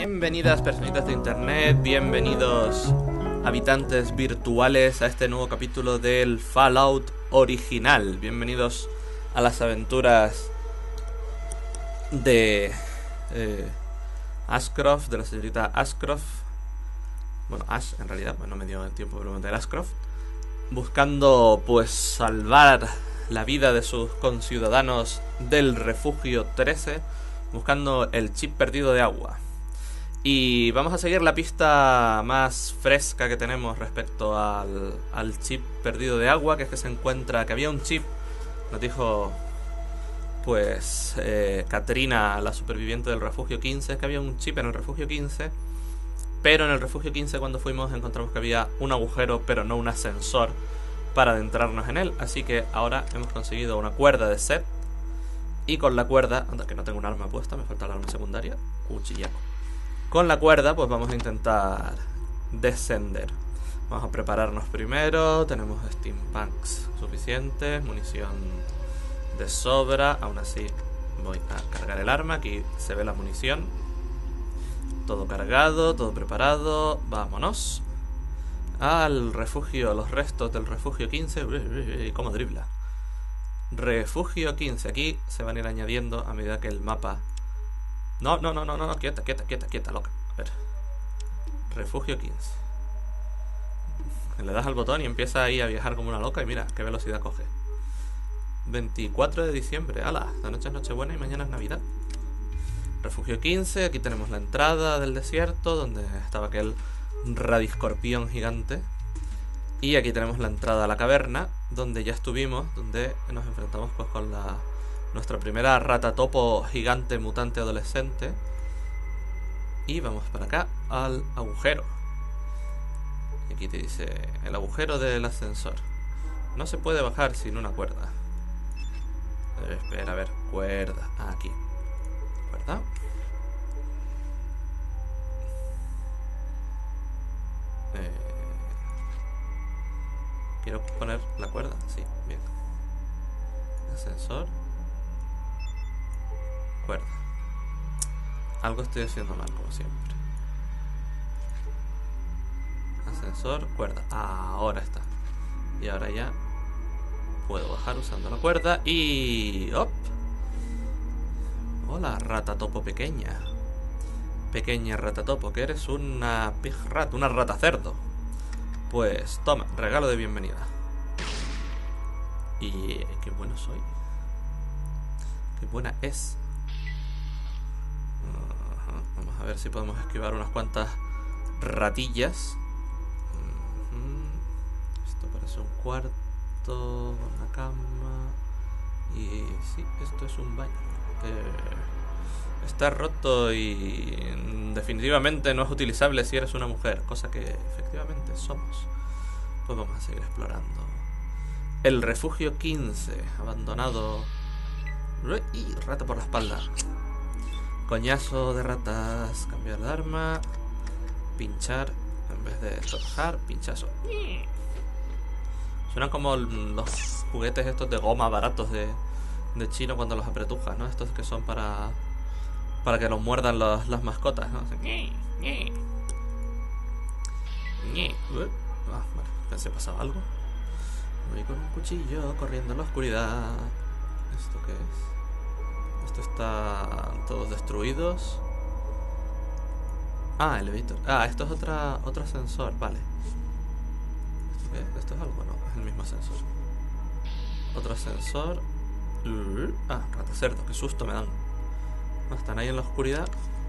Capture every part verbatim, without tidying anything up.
Bienvenidas personitas de internet, bienvenidos habitantes virtuales a este nuevo capítulo del Fallout original. Bienvenidos a las aventuras de eh, Ashcroft, de la señorita Ashcroft. Bueno, Ash en realidad, pues no me dio el tiempo de preguntar Ashcroft. Buscando pues salvar la vida de sus conciudadanos del refugio trece, buscando el chip perdido de agua. Y vamos a seguir la pista más fresca que tenemos respecto al, al chip perdido de agua, que es que se encuentra, que había un chip, nos dijo pues eh, Katrina, la superviviente del refugio quince, es que había un chip en el refugio quince, pero en el refugio quince cuando fuimos encontramos que había un agujero, pero no un ascensor para adentrarnos en él, así que ahora hemos conseguido una cuerda de set, y con la cuerda, anda que no tengo un arma puesta, me falta el arma secundaria, cuchillaco. Con la cuerda pues vamos a intentar descender. Vamos a prepararnos primero. Tenemos steampunks suficientes, munición de sobra. Aún así voy a cargar el arma. Aquí se ve la munición. Todo cargado, todo preparado. Vámonos al refugio, los restos del refugio quince. ¿Cómo dribla? Refugio quince. Aquí se van a ir añadiendo a medida que el mapa... No, no, no, no, no, quieta, quieta, quieta, quieta, loca. A ver. Refugio quince. Le das al botón y empieza ahí a viajar como una loca. Y mira, qué velocidad coge. veinticuatro de diciembre. ¡Hala! La noche es Nochebuena y mañana es Navidad. Refugio quince. Aquí tenemos la entrada del desierto, donde estaba aquel radiscorpión gigante. Y aquí tenemos la entrada a la caverna, donde ya estuvimos, donde nos enfrentamos pues con la... nuestra primera ratatopo gigante mutante adolescente. Y vamos para acá al agujero. Y aquí te dice el agujero del ascensor. No se puede bajar sin una cuerda. Eh, espera, a ver, cuerda. Ah, aquí. Cuerda. Eh, Quiero poner la cuerda. Sí, bien. Ascensor. Cuerda. Algo estoy haciendo mal, como siempre. Ascensor, cuerda. Ahora está. Y ahora ya puedo bajar usando la cuerda. Y... ¡op! Hola, ratatopo pequeña. Pequeña ratatopo, que eres una pig rat, una rata cerdo. Pues toma, regalo de bienvenida. Y qué bueno soy. Qué buena es. Ajá. Vamos a ver si podemos esquivar unas cuantas ratillas. Uh-huh. Esto parece un cuarto, una cama. Y sí, esto es un baño. Eh, está roto y definitivamente no es utilizable si eres una mujer, cosa que efectivamente somos. Pues vamos a seguir explorando el refugio quince, abandonado. Y rata por la espalda. Coñazo de ratas. Cambiar de arma. Pinchar en vez de trabajar. Pinchazo. Suenan como los juguetes estos de goma baratos de, de chino cuando los apretujas, ¿no? Estos que son para para que los muerdan los, las mascotas, ¿no? Así. Ah, vale, pensé pasaba algo. Voy con un cuchillo corriendo en la oscuridad. ¿Esto qué es? Esto está... todos destruidos. Ah, elevator. Ah, esto es otra, otro ascensor, vale. ¿Esto qué es? ¿Esto es algo? No, es el mismo ascensor. Otro ascensor. Ah, rata cerdo, qué susto me dan. No, están ahí en la oscuridad.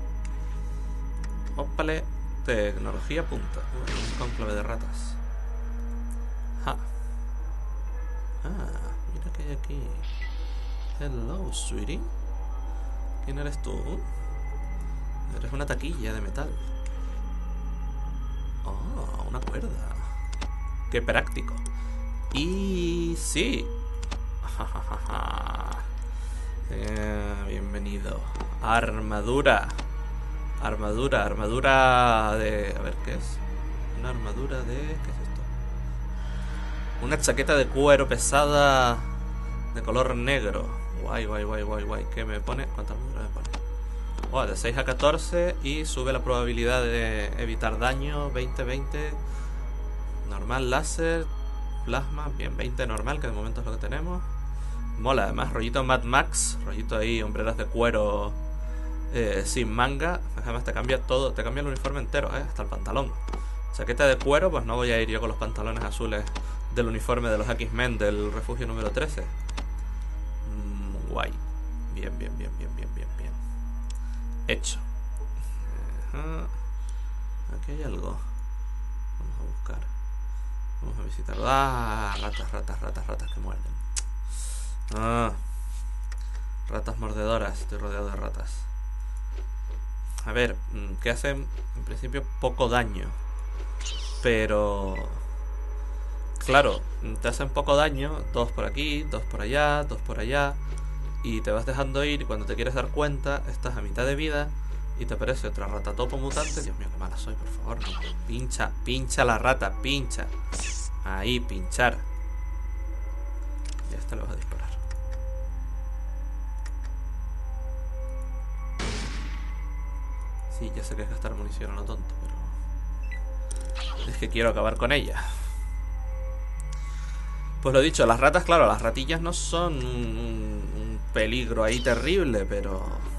Ópale. Tecnología punta. Un cónclave de ratas. Ja. Ah, mira que hay aquí. Hello, sweetie. ¿Quién eres tú? Eres una taquilla de metal. Oh, una cuerda. Qué práctico. Y sí. eh, bienvenido. Armadura. Armadura, armadura de... a ver, ¿qué es? Una armadura de... ¿qué es esto? Una chaqueta de cuero pesada de color negro. Guay, guay, guay, guay, guay. ¿Qué me pone? ¿Cuánta armadura me pone? Wow, de seis a catorce y sube la probabilidad de evitar daño, veinte, veinte. Normal, láser, plasma, bien, veinte normal, que de momento es lo que tenemos. Mola, además, rollito Mad Max, rollito ahí, hombreras de cuero eh, sin manga. Además te cambia todo, te cambia el uniforme entero, eh, hasta el pantalón. Chaqueta de cuero, pues no voy a ir yo con los pantalones azules del uniforme de los X-Men del refugio número trece. Mm, guay. Bien, bien, bien, bien, bien, bien, bien. Hecho. Ajá. Aquí hay algo. Vamos a buscar. Vamos a visitarlo. Ah, ratas, ratas, ratas, ratas que muerden. Ah, ratas mordedoras. Estoy rodeado de ratas. A ver, que hacen en principio poco daño. Pero... claro, te hacen poco daño. Dos por aquí, dos por allá, dos por allá. Y te vas dejando ir y cuando te quieres dar cuenta estás a mitad de vida y te aparece otra rata topo mutante. Dios mío, qué mala soy, por favor, no. Pincha, pincha la rata, pincha. Ahí, pinchar. Y a esta le vas a disparar. Sí, ya sé que es gastar munición a lo tonto, pero... es que quiero acabar con ella. Pues lo dicho, las ratas, claro, las ratillas no son un, un peligro ahí terrible, pero...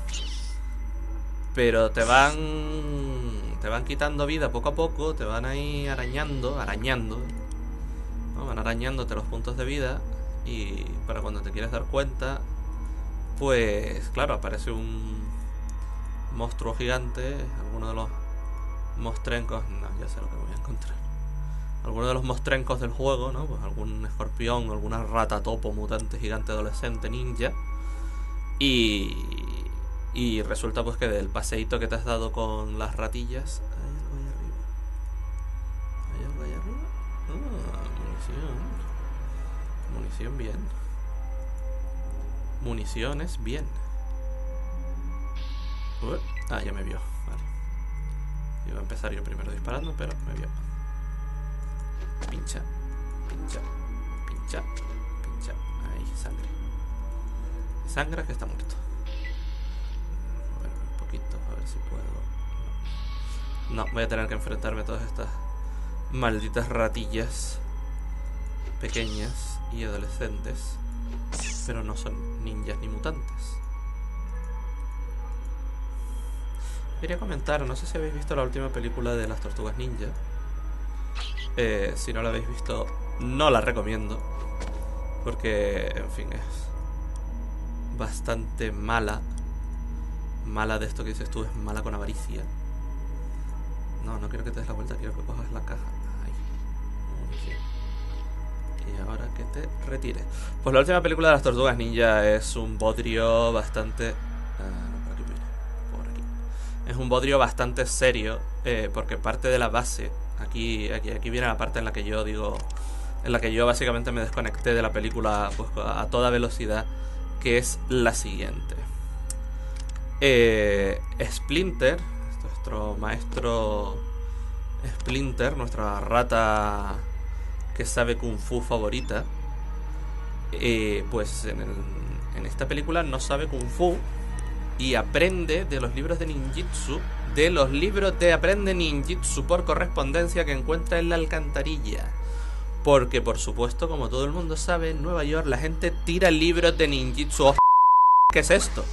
pero te van... te van quitando vida poco a poco, te van ahí arañando, arañando, ¿no? Van arañándote los puntos de vida y para cuando te quieres dar cuenta, pues claro, aparece un monstruo gigante, alguno de los mostrencos, no, ya sé lo que voy a encontrar. Alguno de los mostrencos del juego, ¿no? Pues algún escorpión, alguna rata topo, mutante, gigante, adolescente, ninja. Y... y resulta pues que del paseíto que te has dado con las ratillas... ¿hay algo ahí arriba? ¿Hay algo ahí arriba? Ah, munición. Munición bien. Municiones bien. Uh, ah, ya me vio. Vale. Iba a empezar yo primero disparando, pero me vio. Pincha, pincha, pincha, pincha. Ahí, sangre. Sangra que está muerto. A ver, un poquito, a ver si puedo. No, voy a tener que enfrentarme a todas estas malditas ratillas pequeñas y adolescentes. Pero no son ninjas ni mutantes. Quería comentar, no sé si habéis visto la última película de las Tortugas Ninja. Eh, si no la habéis visto, no la recomiendo. Porque, en fin, es bastante mala. Mala de esto que dices tú, es mala con avaricia. No, no quiero que te des la vuelta, quiero que cojas la caja. Ahí. Munición. Y ahora que te retires. Pues la última película de las Tortugas Ninja es un bodrio bastante... Ah, no, por aquí viene. Por aquí. Es un bodrio bastante serio, eh, porque parte de la base... Aquí, aquí, aquí viene la parte en la que yo digo... en la que yo básicamente me desconecté de la película pues, a toda velocidad, que es la siguiente. Eh, Splinter, nuestro maestro Splinter, nuestra rata que sabe Kung Fu favorita, eh, pues en, el, en esta película no sabe Kung Fu y aprende de los libros de ninjitsu, de los libros de aprende ninjitsu por correspondencia que encuentra en la alcantarilla. Porque, por supuesto, como todo el mundo sabe, en Nueva York la gente tira libros de ninjitsu. ¿Qué es esto?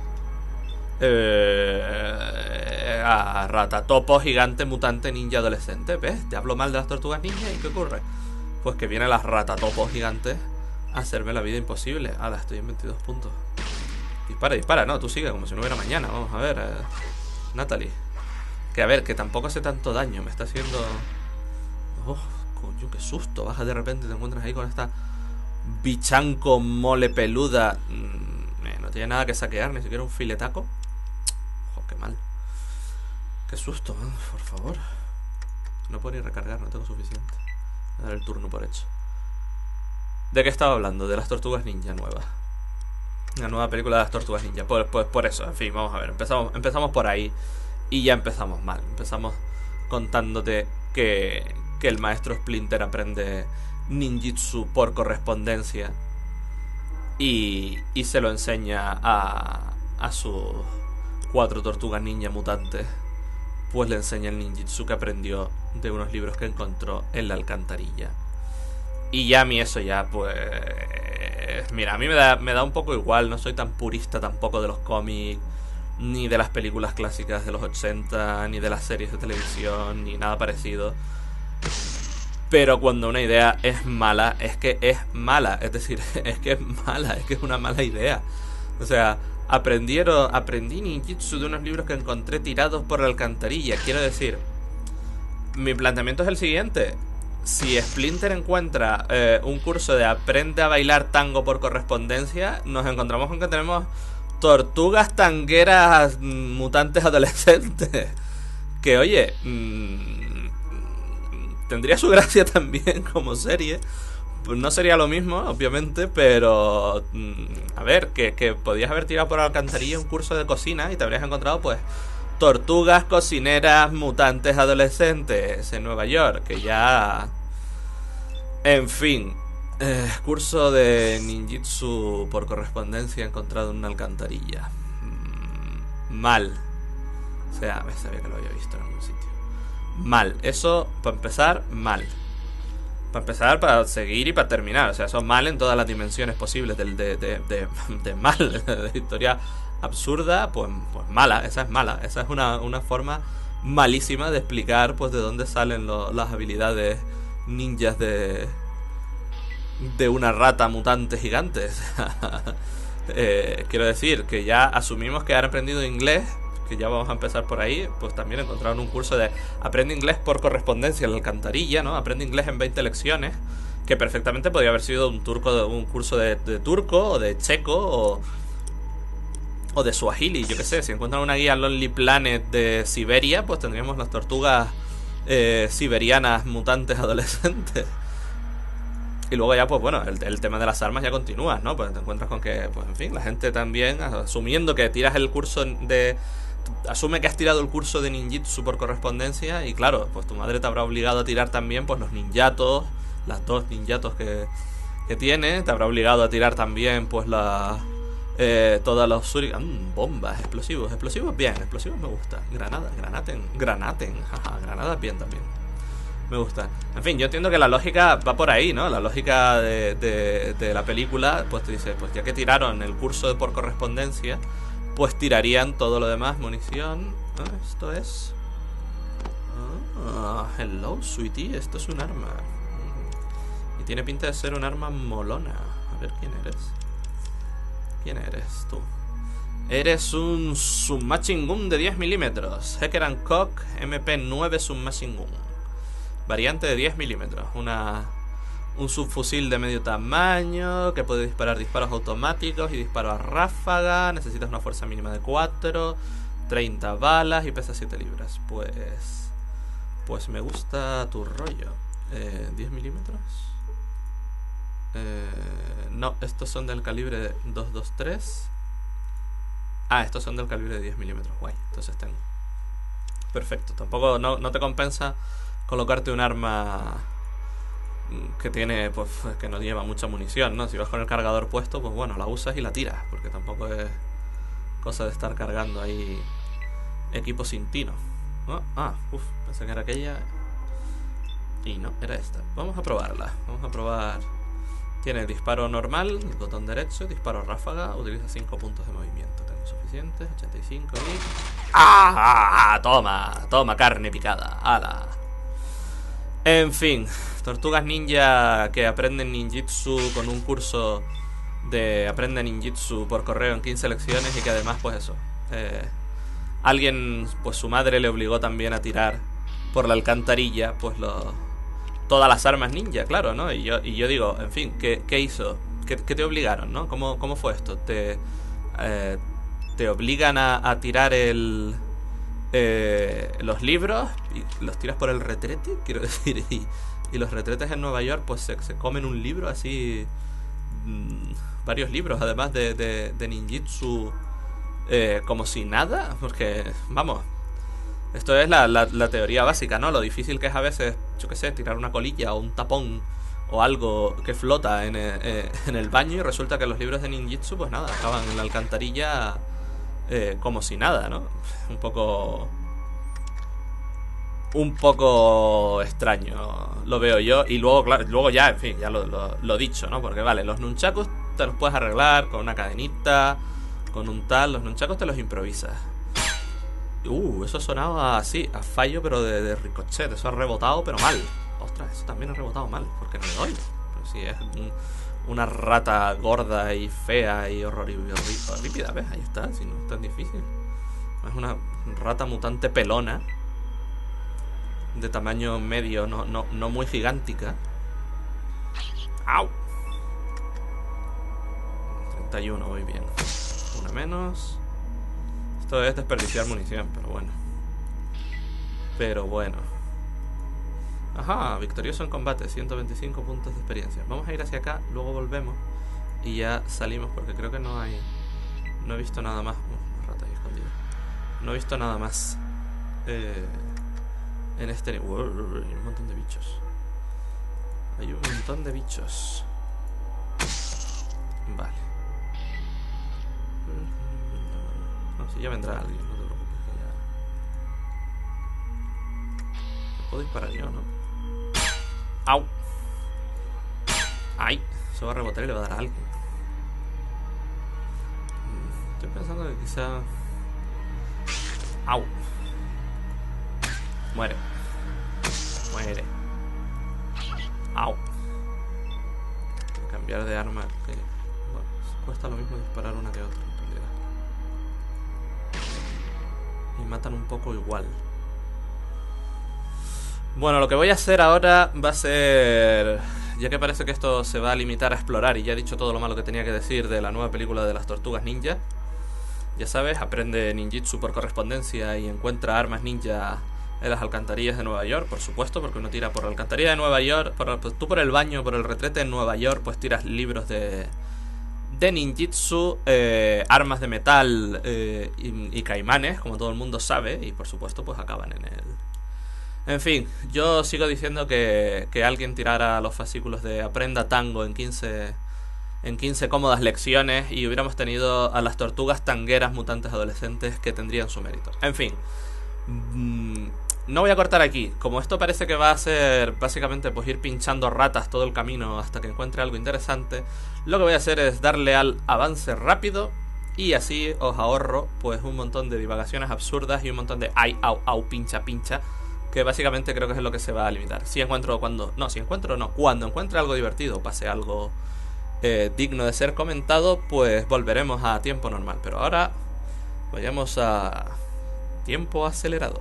Eh, ah, rata, topo, gigante, mutante, ninja, adolescente. ¿Ves? Te hablo mal de las Tortugas Ninja y ¿qué ocurre? Pues que vienen las rata, topos gigantes a hacerme la vida imposible. Ahora estoy en veintidós puntos. Dispara, dispara, no, tú sigue como si no hubiera mañana. Vamos a ver, eh, Natalie. Que a ver, que tampoco hace tanto daño. Me está haciendo... Oh, coño, qué susto. Bajas de repente y te encuentras ahí con esta bichanco mole peluda. Mm, eh, no tiene nada que saquear, ni siquiera un filetaco. Oh, qué mal. Qué susto, man, por favor. No puedo ni recargar, no tengo suficiente. Voy a dar el turno por hecho. ¿De qué estaba hablando? De las Tortugas Ninja nuevas. La nueva película de las Tortugas Ninja. Pues, pues por eso, en fin, vamos a ver. Empezamos, empezamos por ahí. Y ya empezamos mal. Empezamos contándote que, que el maestro Splinter aprende ninjitsu por correspondencia. Y, y se lo enseña a, a sus cuatro tortugas ninja mutantes pues le enseña el ninjitsu que aprendió de unos libros que encontró en la alcantarilla. Y ya a mí eso ya, pues... Mira, a mí me da, me da un poco igual, no soy tan purista tampoco de los cómics, ni de las películas clásicas de los ochenta, ni de las series de televisión, ni nada parecido. Pero cuando una idea es mala, es que es mala, es decir, es que es mala, es que es una mala idea. O sea... Aprendieron, aprendí ninjitsu de unos libros que encontré tirados por la alcantarilla. Quiero decir, mi planteamiento es el siguiente. Si Splinter encuentra eh, un curso de aprende a bailar tango por correspondencia, nos encontramos con que tenemos tortugas tangueras mutantes adolescentes. Que oye, mmm, tendría su gracia también como serie. Pues no sería lo mismo, obviamente, pero... A ver, que, que podías haber tirado por la alcantarilla un curso de cocina y te habrías encontrado, pues, tortugas cocineras mutantes adolescentes en Nueva York, que ya... En fin, eh, curso de ninjitsu por correspondencia encontrado en una alcantarilla. Mm, mal. O sea, me sabía que lo había visto en algún sitio. Mal. Eso, para empezar, mal. Para empezar, para seguir y para terminar. O sea, son mal en todas las dimensiones posibles del, de, de, de, de mal. De historia absurda, pues, pues mala. Esa es mala. Esa es una, una forma malísima de explicar pues de dónde salen lo, las habilidades ninjas de, de una rata mutante gigante. eh, quiero decir que ya asumimos que han aprendido inglés, que ya vamos a empezar por ahí. Pues también encontraron un curso de aprende inglés por correspondencia en la alcantarilla, ¿no? Aprende inglés en veinte lecciones, que perfectamente podría haber sido un turco, un curso de, de turco o de checo o, o de suajili, yo qué sé. Si encuentran una guía Lonely Planet de Siberia, pues tendríamos las tortugas eh, siberianas mutantes adolescentes. Y luego ya, pues bueno, el, el tema de las armas ya continúa, ¿no? Pues te encuentras con que, pues en fin, la gente también, asumiendo que tiras el curso de... Asume que has tirado el curso de ninjitsu por correspondencia y claro, pues tu madre te habrá obligado a tirar también pues los ninjatos, las dos ninjatos que, que tiene. Te habrá obligado a tirar también pues la... Eh, todas los shuriken, mmm, bombas, explosivos, explosivos bien, explosivos me gusta. Granadas, granaten, granaten, jaja, granadas bien también. Me gusta. En fin, yo entiendo que la lógica va por ahí, ¿no? La lógica de, de, de la película, pues te dice, pues ya que tiraron el curso de por correspondencia, pues tirarían todo lo demás, munición. Ah, esto es... Ah, hello, sweetie, esto es un arma. Y tiene pinta de ser un arma molona. A ver, ¿quién eres? ¿Quién eres tú? Eres un Submachine Gun de diez milímetros. Hecker and Koch M P nueve Submachine Gun. Variante de diez milímetros. Una, un subfusil de medio tamaño que puede disparar disparos automáticos y disparos a ráfaga. Necesitas una fuerza mínima de cuatro, treinta balas y pesa siete libras. Pues... Pues me gusta tu rollo. eh, ¿diez milímetros? Eh, no, estos son del calibre de doscientos veintitrés. Ah, estos son del calibre de diez milímetros. Guay, entonces tengo. Perfecto, tampoco no, no te compensa colocarte un arma que tiene, pues, que no lleva mucha munición, ¿no? Si vas con el cargador puesto, pues bueno, la usas y la tiras, porque tampoco es cosa de estar cargando ahí equipo sin tino. ¿No? Ah, uff, pensé que era aquella. Y no, era esta. Vamos a probarla. Vamos a probar. Tiene disparo normal, el botón derecho, disparo ráfaga, utiliza cinco puntos de movimiento. Tengo suficientes, ochenta y cinco y... ¡Ah! Toma, toma carne picada. ¡Hala! En fin, tortugas ninja que aprenden ninjitsu con un curso de aprende ninjitsu por correo en quince lecciones y que además, pues eso, eh, alguien, pues su madre le obligó también a tirar por la alcantarilla, pues lo, todas las armas ninja, claro, ¿no? Y yo, y yo digo, en fin, ¿qué, qué hizo? ¿Qué, ¿Qué te obligaron, no? ¿Cómo, cómo fue esto? ¿Te, eh, te obligan a, a tirar el... Eh, los libros y los tiras por el retrete, quiero decir, y, y los retretes en Nueva York pues se, se comen un libro así, mmm, varios libros además de, de, de ninjitsu, eh, como si nada, porque vamos, esto es la, la, la teoría básica, ¿no? Lo difícil que es a veces, yo qué sé, tirar una colilla o un tapón o algo que flota en el, eh, en el baño, y resulta que los libros de ninjitsu pues nada, acaban en la alcantarilla eh, como si nada, ¿no? Un poco... Un poco extraño lo veo yo. Y luego, claro, luego ya, en fin, ya lo, lo, lo dicho, ¿no? Porque vale, los nunchakus te los puedes arreglar con una cadenita, con un tal. Los nunchakus te los improvisas. Uh, eso sonaba así, a fallo, pero de, de ricochet. Eso ha rebotado, pero mal. Ostras, eso también ha rebotado mal, porque no le doy. Pero si es un, una rata gorda y fea y horrible, horrípida, ¿ves? Ahí está, si no es tan difícil. Es una rata mutante pelona, de tamaño medio, no, no, no muy gigántica. ¡Au! treinta y uno, voy bien. Una menos. Esto es desperdiciar munición, pero bueno. Pero bueno. Ajá, victorioso en combate, ciento veinticinco puntos de experiencia. Vamos a ir hacia acá, luego volvemos y ya salimos, porque creo que no hay... No he visto nada más. Uh, una rata ahí escondida. No he visto nada más eh, en este nivel. Hay un montón de bichos. Hay un montón de bichos. Vale. No, si ya vendrá alguien, no te preocupes, que ya... ¿Me puedo disparar yo, no? ¡Au! ¡Ay! Se va a rebotar y le va a dar a alguien. Estoy pensando que quizá... ¡Au! Muere. Muere. ¡Au! Cambiar de arma. Que... Bueno, cuesta lo mismo disparar una que otra, en realidad. Y matan un poco igual. Bueno, lo que voy a hacer ahora va a ser... Ya que parece que esto se va a limitar a explorar, y ya he dicho todo lo malo que tenía que decir de la nueva película de las tortugas ninja. Ya sabes, aprende ninjitsu por correspondencia y encuentra armas ninja en las alcantarillas de Nueva York, por supuesto, porque uno tira por la alcantarilla de Nueva York, por, pues, tú por el baño, por el retrete en Nueva York, pues tiras libros de... de ninjitsu, eh, armas de metal eh, y, y caimanes, como todo el mundo sabe, y por supuesto pues acaban en el... En fin, yo sigo diciendo que, que alguien tirara los fascículos de Aprenda Tango en quince, en quince cómodas lecciones y hubiéramos tenido a las tortugas tangueras mutantes adolescentes, que tendrían su mérito. En fin, mmm, no voy a cortar aquí. Como esto parece que va a ser básicamente pues ir pinchando ratas todo el camino hasta que encuentre algo interesante, lo que voy a hacer es darle al avance rápido y así os ahorro pues un montón de divagaciones absurdas y un montón de ay, au, au, pincha, pincha, que básicamente creo que es lo que se va a limitar. Si encuentro cuando... No, si encuentro no. Cuando encuentre algo divertido, pase algo eh, digno de ser comentado, pues volveremos a tiempo normal. Pero ahora vayamos a tiempo acelerado.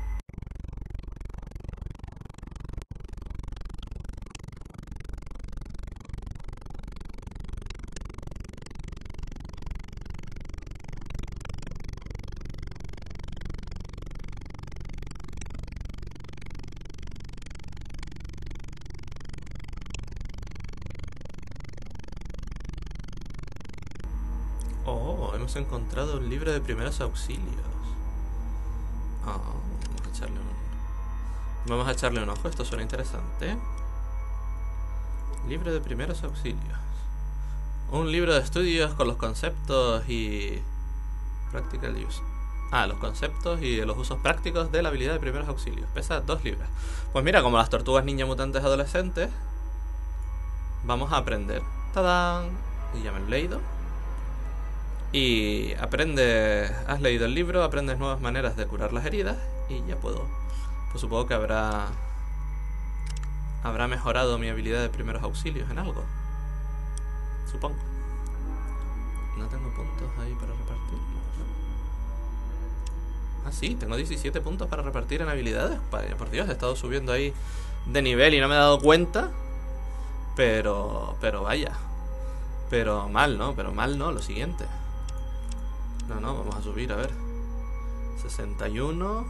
Oh, hemos encontrado un libro de primeros auxilios. Oh, vamos a echarle un... Vamos a echarle un ojo, esto suena interesante. Libro de primeros auxilios. Un libro de estudios con los conceptos y... Practical use. Ah, los conceptos y los usos prácticos de la habilidad de primeros auxilios. Pesa dos libras. Pues mira, como las tortugas ninja mutantes adolescentes, vamos a aprender. ¡Tadán! Y ya me lo he leído. Y aprendes, has leído el libro, aprendes nuevas maneras de curar las heridas y ya puedo. Pues supongo que habrá habrá mejorado mi habilidad de primeros auxilios en algo. Supongo. No tengo puntos ahí para repartir. Ah, sí, tengo diecisiete puntos para repartir en habilidades. Vaya, por Dios, he estado subiendo ahí de nivel y no me he dado cuenta. Pero, pero vaya. Pero mal, ¿no? Pero mal, ¿no? Lo siguiente. No, no, vamos a subir, a ver. sesenta y uno.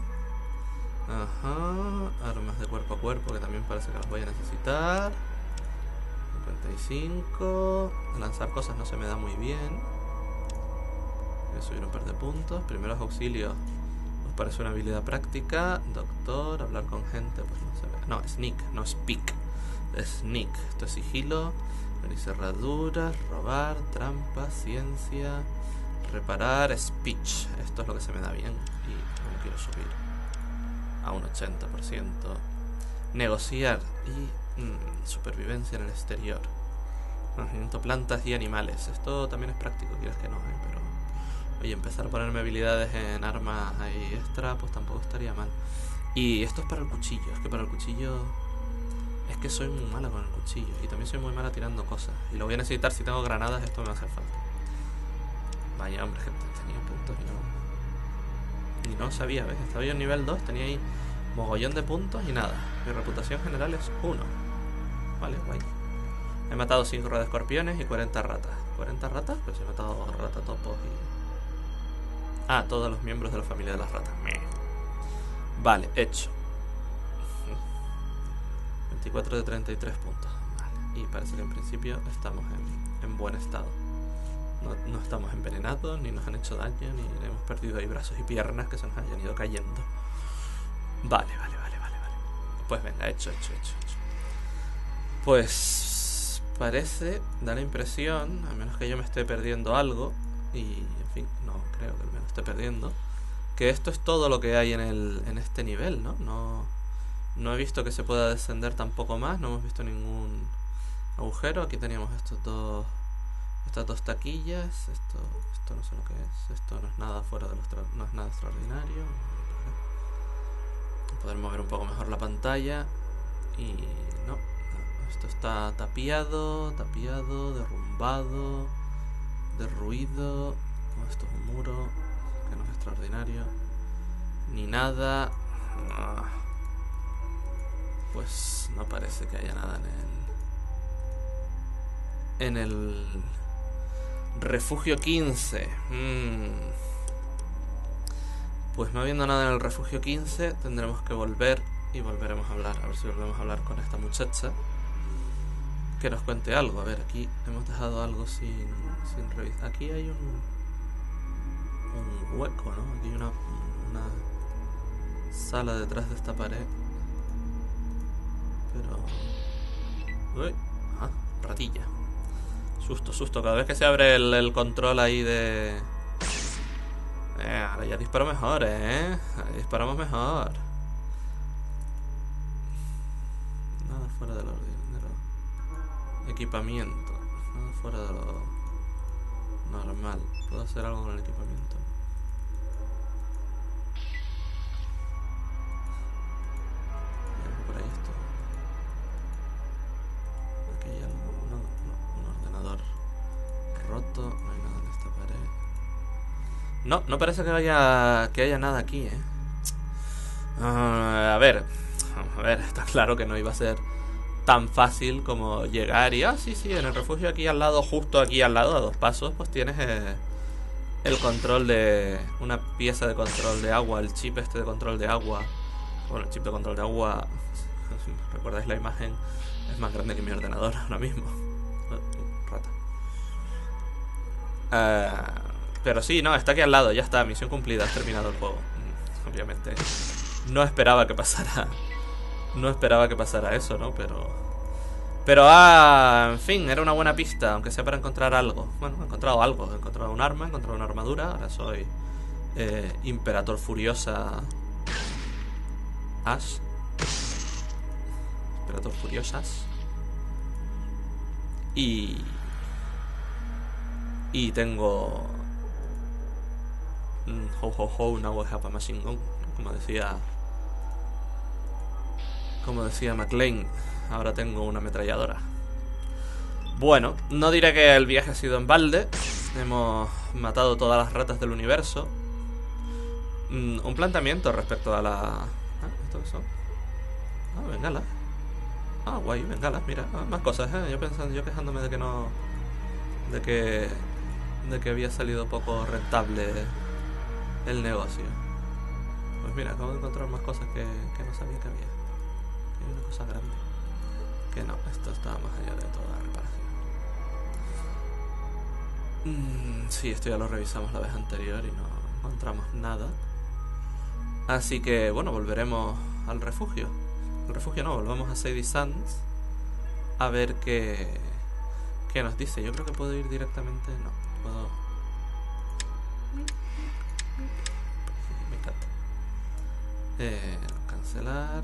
Ajá. Armas de cuerpo a cuerpo, que también parece que las voy a necesitar. cincuenta y cinco. Lanzar cosas no se me da muy bien. Voy a subir un par de puntos. Primeros auxilios. ¿Os parece una habilidad práctica? Doctor, hablar con gente, pues no se ve. No, sneak, no speak. Sneak. Esto es sigilo. Abrir cerraduras, robar, trampa, ciencia, Reparar speech. Esto es lo que se me da bien. Y no quiero subir a un ochenta por ciento. Negociar y mmm, supervivencia en el exterior. Conocimiento plantas y animales. Esto también es práctico, quieres que no, ¿eh? Pero oye, empezar a ponerme habilidades en armas ahí extra, pues tampoco estaría mal. Y esto es para el cuchillo. Es que para el cuchillo es que soy muy mala con el cuchillo. Y también soy muy mala tirando cosas. Y lo voy a necesitar si tengo granadas. Esto me va a hacer falta. Vaya, hombre, que tenía puntos y no... Y no sabía, ¿ves? Estaba yo en nivel dos, tenía ahí mogollón de puntos y nada. Mi reputación general es uno. Vale, guay. He matado cinco de escorpiones y cuarenta ratas. ¿cuarenta ratas? Pues he matado ratatopos y... Ah, todos los miembros de la familia de las ratas. Meh. Vale, hecho. veinticuatro de treinta y tres puntos. Vale. Y parece que en principio estamos en, en buen estado. No, no estamos envenenados, ni nos han hecho daño, ni hemos perdido ahí brazos y piernas que se nos hayan ido cayendo. Vale, vale, vale, vale, vale. Pues venga, hecho, hecho, hecho, hecho. Pues parece, da la impresión, a menos que yo me esté perdiendo algo, y en fin, no creo que me lo esté perdiendo, que esto es todo lo que hay en, el, en este nivel, ¿no? No, no he visto que se pueda descender tampoco más, no hemos visto ningún agujero. Aquí teníamos estos dos... Estas dos taquillas, esto, esto no sé lo que es, esto no es nada fuera de los no es nada extraordinario. Poder mover un poco mejor la pantalla. Y no, no, esto está tapiado, tapiado, derrumbado, derruido. Oh, esto es un muro, que no es extraordinario. Ni nada. Ah, pues no parece que haya nada en el... En el... Refugio quince. Hmm. Pues no habiendo nada en el refugio quince, tendremos que volver y volveremos a hablar. A ver si volvemos a hablar con esta muchacha. Que nos cuente algo. A ver, aquí hemos dejado algo sin, sin revisar. Aquí hay un, un hueco, ¿no? Aquí hay una, una sala detrás de esta pared. Pero... Uy, ah, ratilla. Susto, susto, cada vez que se abre el, el control ahí de... Eh, ahora ya disparo mejor, ¿eh? Ahora disparamos mejor. Nada fuera de lo, de lo... Equipamiento. Nada fuera de lo... Normal. ¿Puedo hacer algo con el equipamiento? ¿Hay algo por ahí esto? Aquí hay algo... No, no, un ordenador roto. No hay nada en esta pared. No, no parece que haya que haya nada aquí, ¿eh? Uh, a ver, a ver, está claro que no iba a ser tan fácil como llegar y... Ah, sí, sí, en el refugio aquí al lado, justo aquí al lado, a dos pasos, pues tienes eh, el control de... Una pieza de control de agua, el chip este de control de agua. Bueno, el chip de control de agua, si recordáis la imagen, es más grande que mi ordenador ahora mismo. Uh, rata. Uh, pero sí, no, está aquí al lado, ya está, misión cumplida, has terminado el juego. Obviamente no esperaba que pasara. No esperaba que pasara eso, ¿no? Pero... Pero, ah, en fin, era una buena pista, aunque sea para encontrar algo. Bueno, he encontrado algo, he encontrado un arma, he encontrado una armadura. Ahora soy eh, Imperator Furiosa Ash. Imperator Furiosas. Y... Y tengo... Ho ho ho, now I have a machine gun. Como decía... Como decía McLean, ahora tengo una ametralladora. Bueno, no diré que el viaje ha sido en balde. Hemos matado todas las ratas del universo. Mm, un planteamiento respecto a la... Ah, ¿esto qué son? Ah, bengalas. Ah, guay, bengalas, mira. Ah, más cosas, ¿eh? Yo pensando, yo quejándome de que no... De que... De que había salido poco rentable el negocio. Pues mira, acabo de encontrar más cosas que, que no sabía que había. Que hay una cosa grande. Que no, esto estaba más allá de toda reparación. Mm, sí, esto ya lo revisamos la vez anterior y no encontramos nada. Así que, bueno, volveremos al refugio. Al refugio no, volvemos a Sadie Sands. A ver qué... ¿Qué nos dice? Yo creo que puedo ir directamente... No, puedo... Eh, cancelar.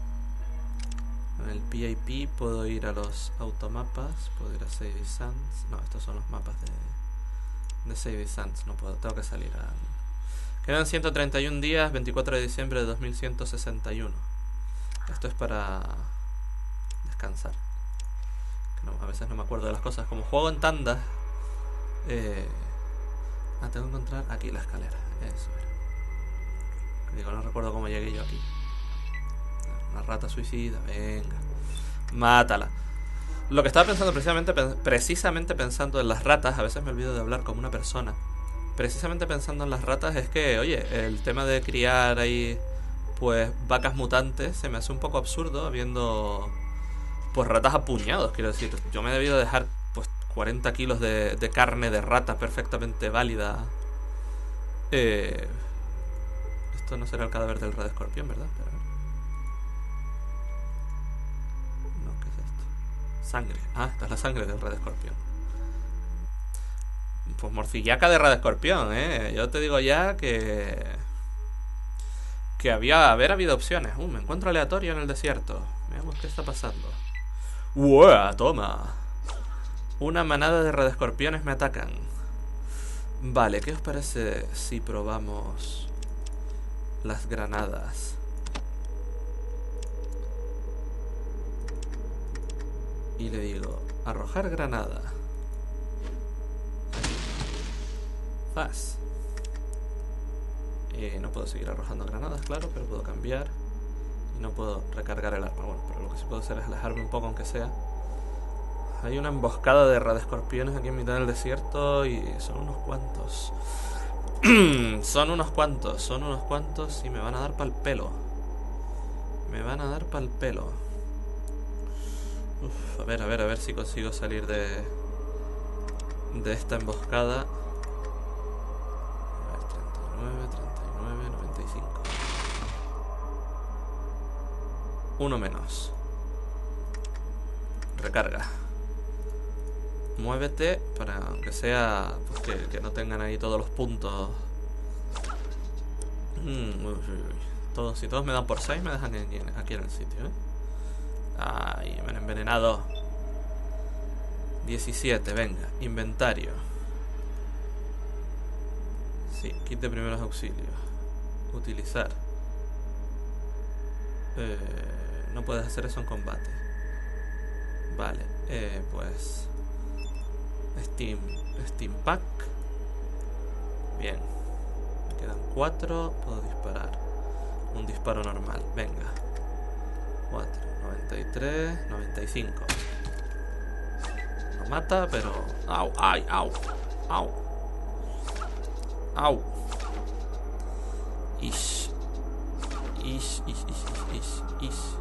En el P I P puedo ir a los automapas. Puedo ir a Save Sans. No, estos son los mapas de, de Save Sans. No puedo, tengo que salir a... Quedan ciento treinta y un días, veinticuatro de diciembre de dos mil ciento sesenta y uno. Esto es para descansar. Que no, a veces no me acuerdo de las cosas. Como juego en tandas. Eh... Ah, tengo que encontrar aquí la escalera. Eso era. Digo, no recuerdo cómo llegué yo aquí. Una rata suicida, venga. Mátala. Lo que estaba pensando precisamente, precisamente pensando en las ratas, a veces me olvido de hablar como una persona. Precisamente pensando en las ratas es que, oye, el tema de criar ahí, pues, vacas mutantes se me hace un poco absurdo habiendo, pues, ratas a puñados, quiero decir. Yo me he debido dejar, pues, cuarenta kilos de, de carne de rata perfectamente válida. Eh... Esto no será el cadáver del Red Escorpión, ¿verdad? Pero, no, ¿qué es esto? Sangre. Ah, esta es la sangre del Red Escorpión. Pues morcillaca de Red Escorpión, ¿eh? Yo te digo ya que... Que había... haber habido opciones. Uh, me encuentro aleatorio en el desierto. Veamos qué está pasando. ¡Uah! Toma. Una manada de Red Escorpiones me atacan. Vale, ¿qué os parece si probamos las granadas? Y le digo, arrojar granada. Faz. Eh, no puedo seguir arrojando granadas, claro, pero puedo cambiar. Y no puedo recargar el arma. Bueno, pero lo que sí puedo hacer es alejarme un poco, aunque sea. Hay una emboscada de radescorpiones aquí en mitad del desierto y son unos cuantos. Son unos cuantos, son unos cuantos y me van a dar pa'l pelo. Me van a dar pa'l pelo. Uf, a ver, a ver, a ver si consigo salir de... de esta emboscada. A ver, treinta y nueve, treinta y nueve, noventa y cinco. Uno menos. Recarga. Muévete para aunque sea pues, que, que no tengan ahí todos los puntos. Mm, uy, uy, uy. Todos, si todos me dan por seis me dejan aquí, aquí en el sitio, ¿eh? Ay, me han envenenado. diecisiete, venga, inventario. Sí, kit de primeros auxilios. Utilizar. eh, No puedes hacer eso en combate. Vale, eh, pues Steam, Steam Pack. Bien. Me quedan cuatro. Puedo disparar. Un disparo normal. Venga. cuatro, noventa y tres, noventa y cinco. No mata, pero... Au, ay, au, au. Au. Ish. Ish, ish, ish, ish, ish.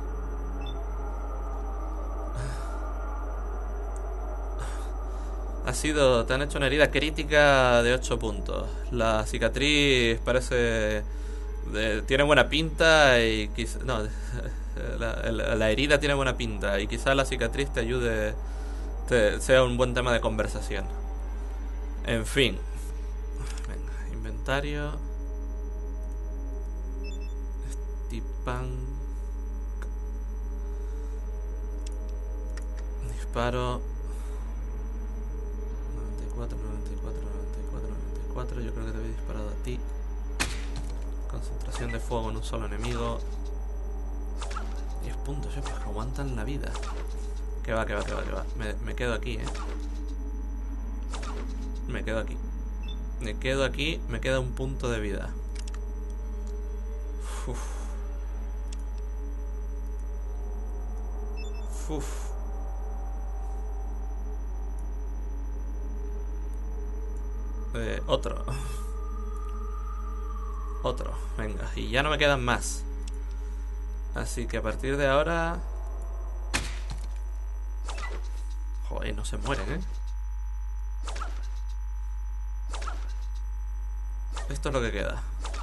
Ha sido, te han hecho una herida crítica de ocho puntos. La cicatriz parece... De, tiene buena pinta y quizá... No, la, la, la herida tiene buena pinta y quizá la cicatriz te ayude... Te, sea un buen tema de conversación. En fin. Venga, inventario. Steampunk. Disparo. noventa y cuatro, noventa y cuatro, noventa y cuatro, noventa y cuatro. Yo creo que te había disparado a ti. Concentración de fuego en un solo enemigo. diez puntos, eh, pues aguantan la vida. Que va, que va, que va, que va. Me, me quedo aquí, eh. Me quedo aquí. Me quedo aquí, me queda un punto de vida. Uf. Uf. Eh, otro. Otro, venga. Y ya no me quedan más. Así que a partir de ahora... Joder, no se mueren, ¿eh? Esto es lo que queda.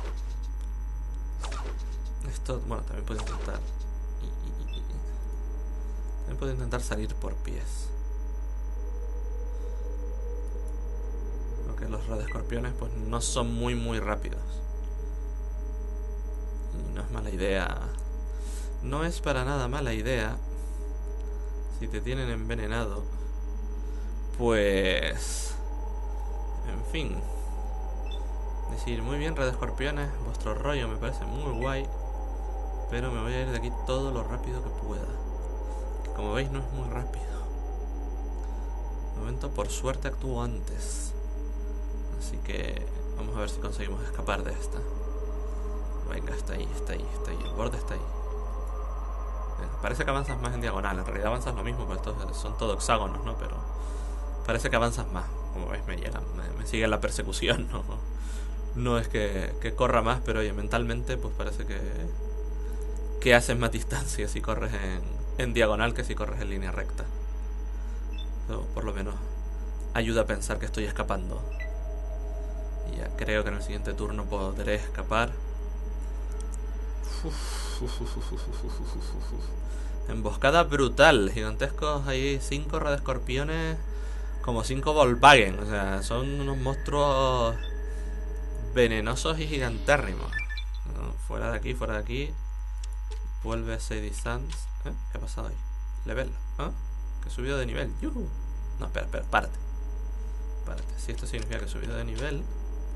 Esto, bueno, también puedo intentar. También puedo intentar salir por pies. Aunque los radescorpiones pues no son muy muy rápidos. no es mala idea. No es para nada mala idea. Si te tienen envenenado, pues... En fin. Decir, muy bien, Red Escorpiones, vuestro rollo me parece muy guay, pero me voy a ir de aquí todo lo rápido que pueda. Que como veis no es muy rápido. De momento, por suerte, actúo antes. Así que vamos a ver si conseguimos escapar de esta. Venga, está ahí, está ahí, está ahí. El borde está ahí. Venga, parece que avanzas más en diagonal. En realidad avanzas lo mismo, porque estos son todo hexágonos, ¿no? Pero parece que avanzas más. Como veis, me llegan, me, me sigue la persecución, ¿no? No es que, que corra más, pero oye, mentalmente pues parece que que haces más distancia si corres en, en diagonal que si corres en línea recta. Pero por lo menos ayuda a pensar que estoy escapando. Y ya creo que en el siguiente turno podré escapar. Emboscada brutal. Gigantescos ahí, cinco red escorpiones. Como cinco Volkswagen. O sea, son unos monstruos venenosos y gigantérrimos. No, fuera de aquí, fuera de aquí. Vuelve Sadie Sands. ¿Eh? ¿Qué ha pasado ahí? Level. ¿Ah? ¿Eh? Que he subido de nivel. ¡Yuhu! No, espera, espera, párate. Párate. Si esto significa que he subido de nivel,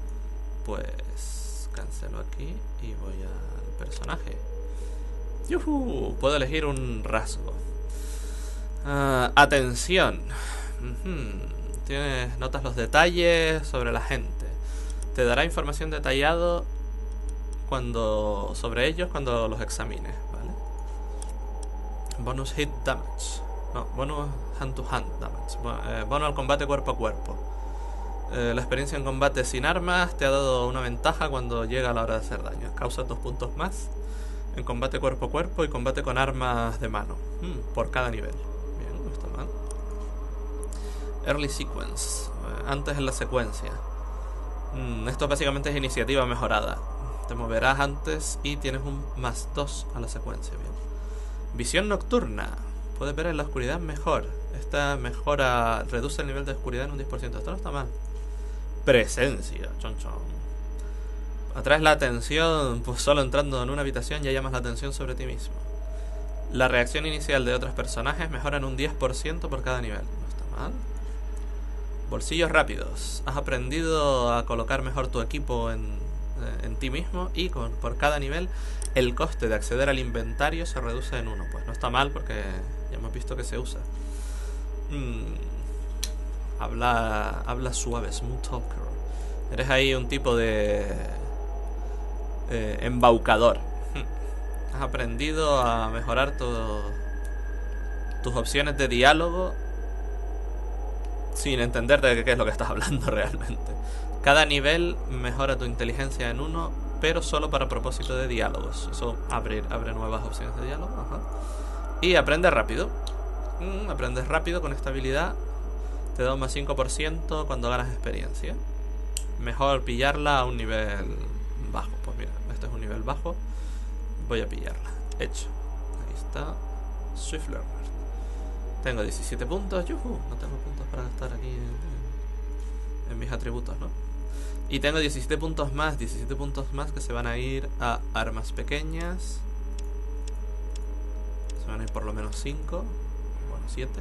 pues cancelo aquí y voy al personaje. ¡Yuhu! Puedo elegir un rasgo. Uh, atención. Uh-huh. Tienes, notas los detalles sobre la gente. Te dará información detallada cuando sobre ellos cuando los examines, ¿vale? Bonus hit damage. No, bonus hand to hand damage. Bueno, eh, bono al combate cuerpo a cuerpo. Eh, la experiencia en combate sin armas te ha dado una ventaja cuando llega a la hora de hacer daño. Causa dos puntos más en combate cuerpo a cuerpo y combate con armas de mano. Hmm, por cada nivel. Bien, no está mal. Early sequence. Eh, antes en la secuencia. Hmm, esto básicamente es iniciativa mejorada. Te moverás antes y tienes un más dos a la secuencia. Bien. Visión nocturna. Puedes ver en la oscuridad mejor. Esta mejora, reduce el nivel de oscuridad en un diez por ciento. Esto no está mal. Presencia. Chon chon. Atraes la atención, pues solo entrando en una habitación ya llamas la atención sobre ti mismo. La reacción inicial de otros personajes mejora en un diez por ciento por cada nivel. No está mal. Bolsillos rápidos. Has aprendido a colocar mejor tu equipo en, en ti mismo y con, por cada nivel el coste de acceder al inventario se reduce en uno. Pues no está mal porque ya hemos visto que se usa. Hmm. Habla, habla suave, smooth talker. Eres ahí un tipo de eh, embaucador. Hmm. Has aprendido a mejorar tu, tus opciones de diálogo sin entender de qué es lo que estás hablando realmente. Cada nivel mejora tu inteligencia en uno, pero solo para propósito de diálogos. Eso abre, abre nuevas opciones de diálogo. Ajá. Y aprende rápido. Mm, aprendes rápido con esta habilidad. Te da un más cinco por ciento cuando ganas experiencia. Mejor pillarla a un nivel bajo. Pues mira, este es un nivel bajo. Voy a pillarla. Hecho. Ahí está. Swift Learner. Tengo diecisiete puntos. ¡Yuhu! No tengo puntos para gastar aquí en, en, en mis atributos, ¿no? Y tengo diecisiete puntos más. diecisiete puntos más que se van a ir a armas pequeñas. Se van a ir por lo menos cinco. Bueno, siete.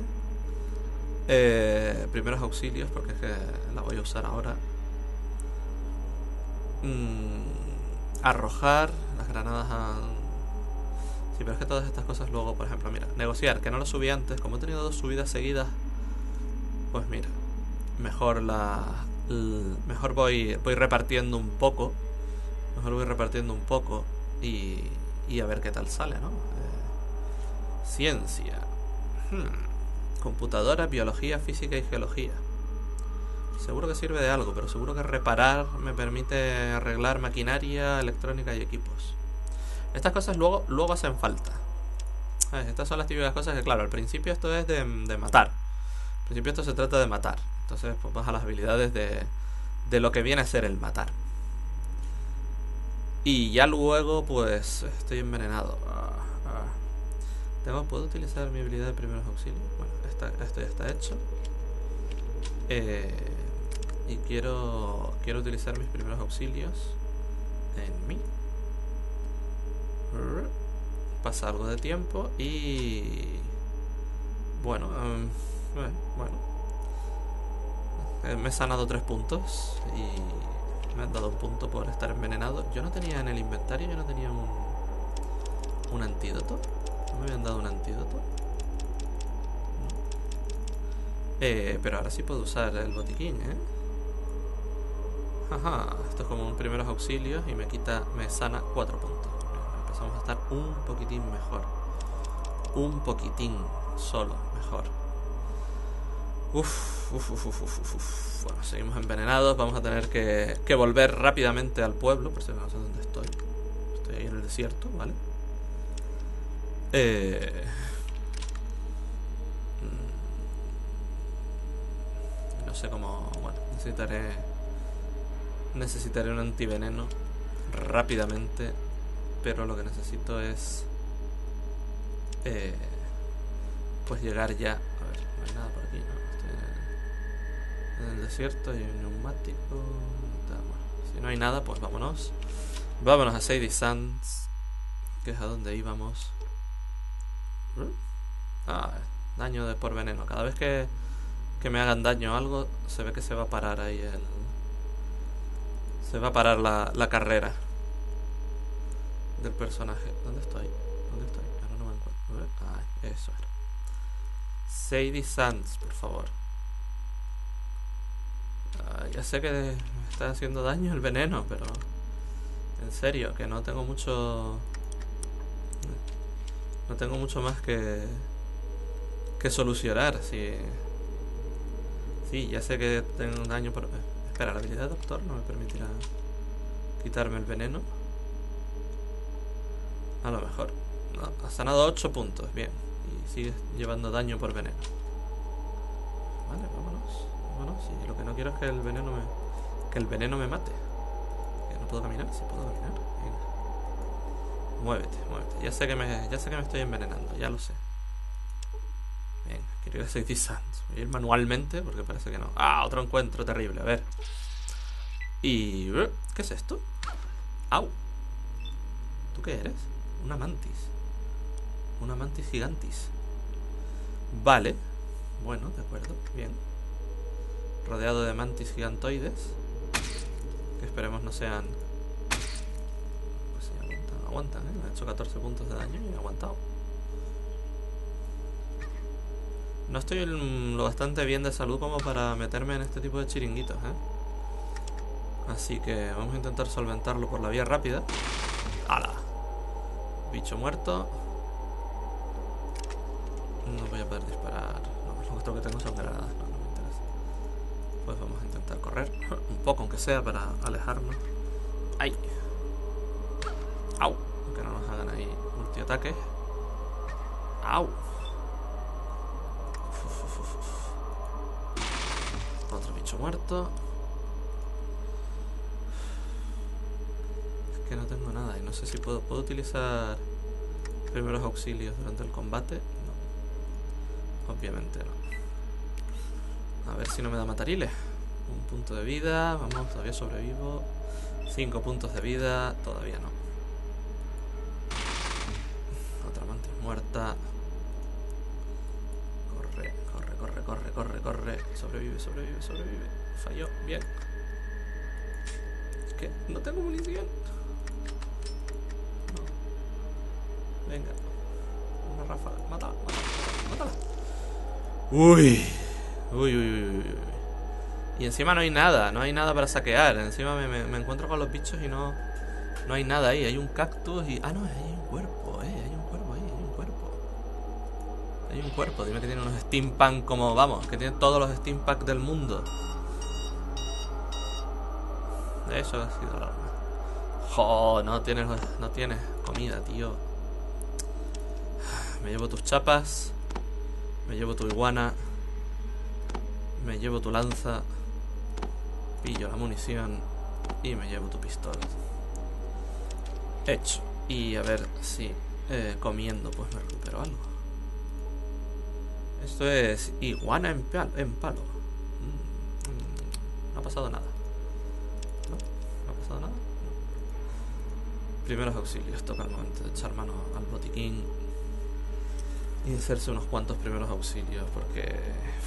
Eh, primeros auxilios, porque es que la voy a usar ahora. Mm, arrojar las granadas a... Sí, pero es que todas estas cosas luego, por ejemplo, mira, negociar, que no lo subí antes. Como he tenido dos subidas seguidas, pues mira, mejor la... L, mejor voy voy repartiendo un poco. Mejor voy repartiendo un poco y, y a ver qué tal sale, ¿no? Eh, ciencia. Hmm. Computadora, biología, física y geología. Seguro que sirve de algo, pero seguro que reparar me permite arreglar maquinaria, electrónica y equipos. Estas cosas luego, luego hacen falta. ¿Sabes? Estas son las típicas cosas que, claro, al principio esto es de, de matar. Al principio esto se trata de matar. Entonces pues vas a las habilidades de, de lo que viene a ser el matar. Y ya luego pues estoy envenenado. Ah, ah. Tengo, ¿puedo utilizar mi habilidad de primeros auxilios? Bueno, esta, esto ya está hecho. Eh, y quiero quiero utilizar mis primeros auxilios en mí. Pasa algo de tiempo y... Bueno, um, bueno. Me he sanado tres puntos y me han dado un punto por estar envenenado. Yo no tenía en el inventario, yo no tenía un, un antídoto. No me habían dado un antídoto. Eh, pero ahora sí puedo usar el botiquín, ¿eh? Ajá, esto es como un primeros auxilios y me quita, me sana cuatro puntos. Empezamos a estar un poquitín mejor. Un poquitín solo mejor. Uf, uf, uf, uf, uf, uf. Bueno, seguimos envenenados. Vamos a tener que, que volver rápidamente al pueblo. Por si no sé dónde estoy. Estoy ahí en el desierto, ¿vale? Eh... No sé cómo... Bueno, necesitaré... Necesitaré un antiveneno rápidamente. Pero lo que necesito es... Eh... Pues llegar ya... A ver, no hay nada por aquí, ¿no? Estoy en el, en el desierto, hay un neumático... Bueno, si no hay nada, pues vámonos. Vámonos a Shady Sands, que es a donde íbamos. Ah, daño de por veneno. Cada vez que, que me hagan daño a algo, se ve que se va a parar ahí el... Se va a parar la, la carrera del personaje. ¿Dónde estoy? ¿Dónde estoy? Ahora no me encuentro. Ah, eso era. Shady Sands, por favor. Ah, ya sé que me está haciendo daño el veneno, pero... En serio, que no tengo mucho... No tengo mucho más que... Que solucionar, sí. Sí, ya sé que tengo un daño por... Espera, la habilidad de doctor no me permitirá quitarme el veneno. A lo mejor. No, ha sanado ocho puntos, bien. Y sigue llevando daño por veneno. Vale, vámonos. Vámonos. Y lo que no quiero es que el veneno me... Que el veneno me mate. Que no puedo caminar, sí puedo caminar. Venga. Muévete, muévete. Ya sé que me, ya sé que me estoy envenenando, ya lo sé. Venga, quiero ir a Shady Sands. Voy a ir manualmente porque parece que no. Ah, otro encuentro terrible, a ver. Y... ¿Qué es esto? ¡Au! ¿Tú qué eres? Una mantis. Una mantis gigantis. Vale. Bueno, de acuerdo, bien. Rodeado de mantis gigantoides. Que esperemos no sean... Pues sí, aguantan, aguantan, ¿eh? Me ha hecho catorce puntos de daño y he aguantado. No estoy lo bastante bien de salud como para meterme en este tipo de chiringuitos, ¿eh? Así que vamos a intentar solventarlo por la vía rápida. ¡Hala! Bicho muerto. No voy a poder disparar. No, lo otro que tengo son granadas. No, no me interesa. Pues vamos a intentar correr. Un poco, aunque sea, para alejarnos. ¡Ay! ¡Au! Que no nos hagan ahí multiataque. ¡Au! Otro bicho muerto. Es que no tengo nada y no sé si puedo puedo utilizar primeros auxilios durante el combate. No, obviamente no. A ver si no me da matariles. Un punto de vida. Vamos, todavía sobrevivo. Cinco puntos de vida. Todavía no. Otra mantis muerta. Corre, corre, corre, corre, corre, corre. Sobrevive, sobrevive, sobrevive. Falló, bien. Es que no tengo munición. No. Venga. Una ráfaga. Mátala, mátala, mátala. Uy. Uy, uy, uy, uy. Y encima no hay nada, no hay nada para saquear. Encima me, me, me encuentro con los bichos y no... No hay nada ahí, hay un cactus y... Ah, no, hay un cuerpo, eh. Hay un cuerpo ahí, hay un cuerpo. Hay un cuerpo, dime que tiene unos steampunk como... Vamos, que tiene todos los steampunk del mundo. Eso ha sido la... Jo, no tienes, no tienes comida, tío. Me llevo tus chapas. Me llevo tu iguana. Me llevo tu lanza. Pillo la munición. Y me llevo tu pistola. Hecho. Y a ver si eh, comiendo pues me recupero algo. Esto es iguana en, palo, en palo. Mm, mm, no ha pasado nada. ¿No? ¿No ha pasado nada? No. Primeros auxilios. Toca el momento de echar mano al botiquín y de hacerse unos cuantos primeros auxilios, porque...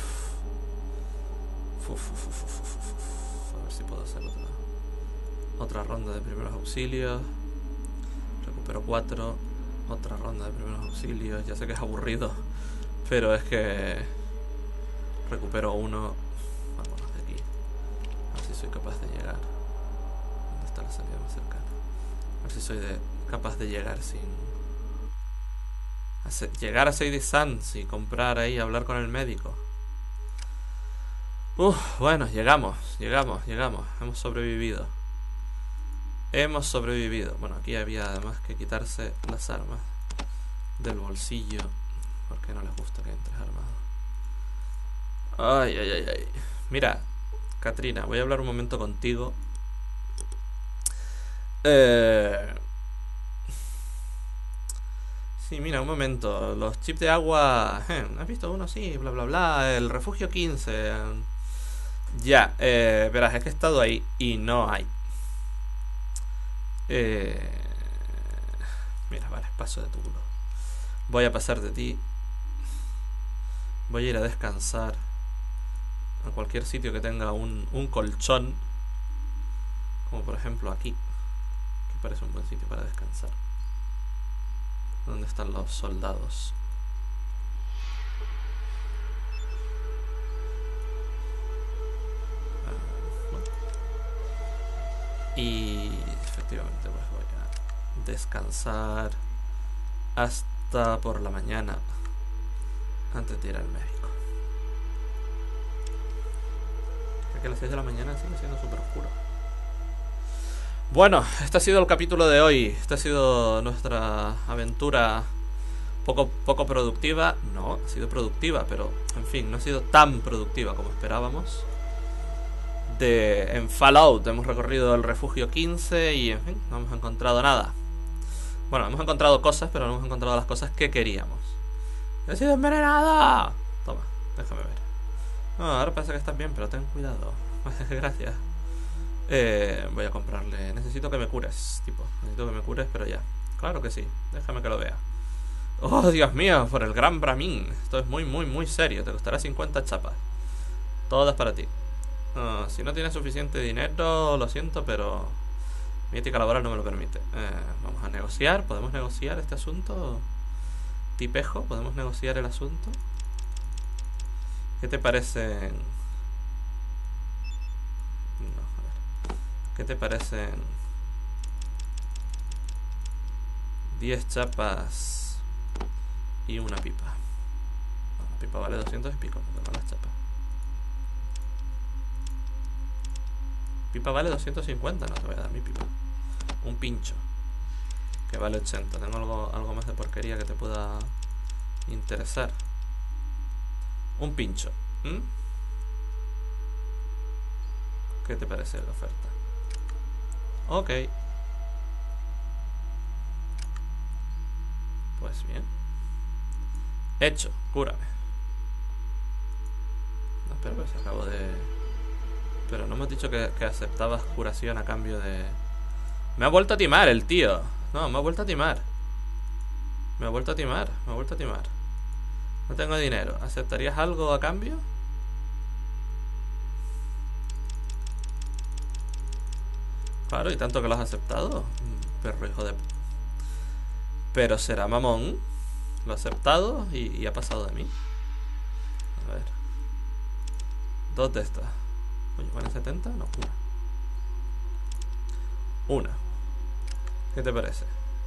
Uf, uf, uf, uf, uf, uf. A ver si puedo hacer otra, otra ronda de primeros auxilios. Recupero cuatro. Otra ronda de primeros auxilios. Ya sé que es aburrido, pero es que... Recupero uno. Vámonos de aquí. A ver si soy capaz de llegar. ¿Dónde está la salida más cercana? A ver si soy de, capaz de llegar sin... Hacer, llegar a Sadie Sands y comprar ahí, hablar con el médico. Uf, bueno, llegamos, llegamos, llegamos. Hemos sobrevivido. Hemos sobrevivido. Bueno, aquí había además que quitarse las armas del bolsillo, porque no les gusta que entres armado. Ay, ay, ay, ay. Mira, Katrina, voy a hablar un momento contigo. Eh... Sí, mira, un momento. Los chips de agua... Eh, ¿has visto uno? Sí, bla, bla, bla. El refugio quince. Ya, eh, verás, es que he estado ahí y no hay. Eh... Mira, vale, paso de tu culo. Voy a pasar de ti. Voy a ir a descansar a cualquier sitio que tenga un, un colchón. Como por ejemplo aquí, que parece un buen sitio para descansar. ¿Dónde están los soldados? Ah, bueno. Y efectivamente pues voy a descansar hasta por la mañana antes de ir al médico. Porque a las seis de la mañana sigue siendo súper oscuro. Bueno, este ha sido el capítulo de hoy. Esta ha sido nuestra aventura poco, poco productiva. No, ha sido productiva, pero en fin, no ha sido tan productiva como esperábamos. De, en Fallout hemos recorrido el refugio quince y en fin, no hemos encontrado nada. Bueno, hemos encontrado cosas, pero no hemos encontrado las cosas que queríamos. ¡He sido envenenada! Toma, déjame ver. No, ahora parece que estás bien, pero ten cuidado. Gracias. Eh, voy a comprarle... Necesito que me cures, tipo. Necesito que me cures, pero ya. Claro que sí. Déjame que lo vea. Oh, Dios mío, por el gran Brahmin. Esto es muy, muy, muy serio. Te costará cincuenta chapas. Todas para ti. Oh, si no tienes suficiente dinero, lo siento, pero... mi ética laboral no me lo permite. Eh, vamos a negociar. ¿Podemos negociar este asunto? Tipejo, ¿podemos negociar el asunto? ¿Qué te parecen? No, a ver. ¿Qué te parecen diez chapas y una pipa? No, la pipa vale doscientos y pico, no tengo las chapas. Pipa vale doscientos cincuenta, no te voy a dar mi pipa. Un pincho que vale ochenta. Tengo algo, algo más de porquería que te pueda interesar. Un pincho. ¿Mm? ¿Qué te parece la oferta? Ok. Pues bien. Hecho, cúrame. No, espera, pues acabo de... Pero no hemos dicho que, que aceptabas curación a cambio de... Me ha vuelto a timar el tío. No, me ha vuelto a timar. Me ha vuelto a timar, me ha vuelto a timar. No tengo dinero. ¿Aceptarías algo a cambio? Claro, y tanto que lo has aceptado. Perro hijo de... Pero será mamón. Lo ha aceptado y, y ha pasado de mí. A ver. Dos de estas. Oye, ¿vale setenta? No, una. Una. ¿Qué te parece?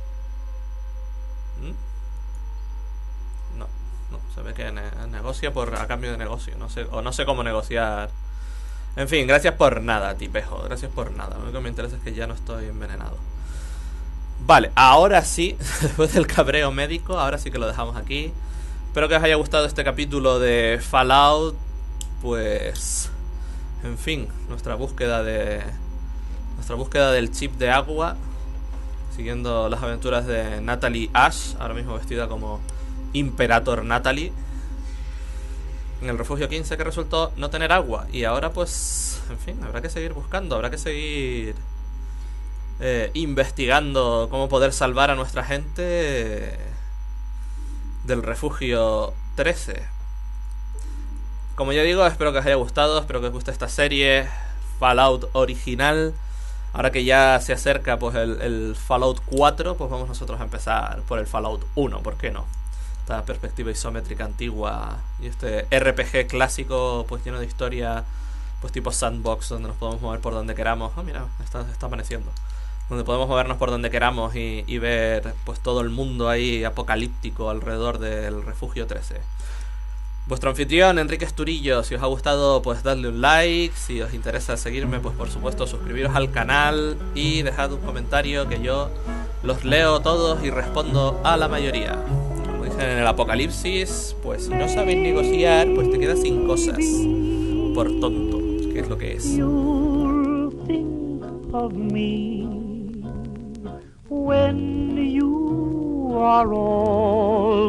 ¿Mm? No, no, se ve que ne negocia por a cambio de negocio. No sé, o no sé cómo negociar. En fin, gracias por nada, tipejo. Gracias por nada. Lo único que me interesa es que ya no estoy envenenado. Vale, ahora sí, después del cabreo médico, ahora sí que lo dejamos aquí. Espero que os haya gustado este capítulo de Fallout. Pues... En fin, nuestra búsqueda de... Nuestra búsqueda del chip de agua. Siguiendo las aventuras de Natalie Ash. Ahora mismo vestida como Imperator Natalie. En el refugio quince, que resultó no tener agua. Y ahora pues... En fin, habrá que seguir buscando. Habrá que seguir... eh, investigando cómo poder salvar a nuestra gente eh, del refugio trece. Como ya digo, espero que os haya gustado, espero que os guste esta serie Fallout original. Ahora que ya se acerca pues el, el Fallout cuatro, pues vamos nosotros a empezar por el Fallout uno, ¿por qué no? Esta perspectiva isométrica antigua y este R P G clásico pues lleno de historia, pues tipo sandbox, donde nos podemos mover por donde queramos. Oh, mira, está, está amaneciendo. Donde podemos movernos por donde queramos y, y ver pues todo el mundo ahí apocalíptico alrededor del refugio trece. Vuestro anfitrión, Enrique Esturillo. Si os ha gustado, pues dadle un like. Si os interesa seguirme, pues por supuesto suscribiros al canal y dejad un comentario que yo los leo todos y respondo a la mayoría. Como dicen en el apocalipsis, pues si no sabéis negociar, pues te quedas sin cosas. Por tonto, que es lo que es. You'll think of me when you are all